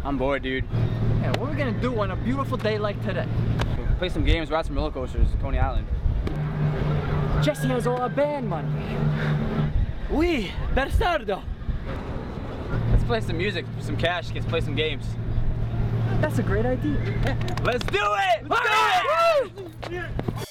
I'm bored, dude. Yeah, what are we gonna do on a beautiful day like today? Play some games, ride some roller coasters, Coney Island. Jesse has all our band money. Oui, Bernardo. Let's play some music, some cash, let's play some games. That's a great idea. Let's do it! Let's do it!